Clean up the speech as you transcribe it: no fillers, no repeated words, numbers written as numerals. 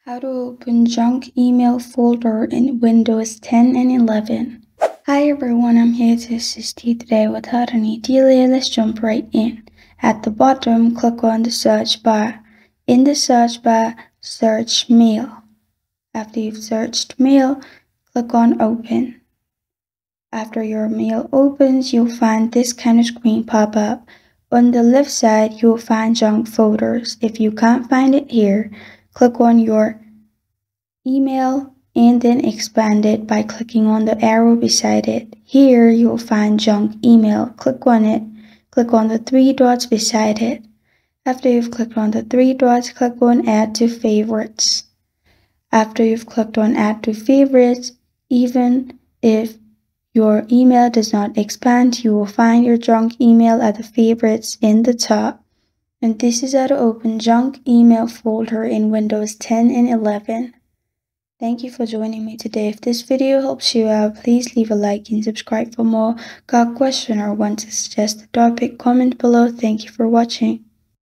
How to open junk email folder in Windows 10 and 11. Hi everyone, I'm here to assist you today without any delay. Let's jump right in. At the bottom, click on the search bar. In the search bar, search mail. After you've searched mail, click on open. After your mail opens, you'll find this kind of screen pop up. On the left side, you'll find junk folders. If you can't find it here, click on your email and then expand it by clicking on the arrow beside it. Here you'll find junk email. Click on it. Click on the three dots beside it. After you've clicked on the three dots, click on add to favorites. After you've clicked on add to favorites, even if your email does not expand, you will find your junk email at the favorites in the top. And this is how to open junk email folder in Windows 10 and 11. Thank you for joining me today. If this video helps you out, please leave a like and subscribe for more. Got a question or want to suggest a topic? Comment below. Thank you for watching.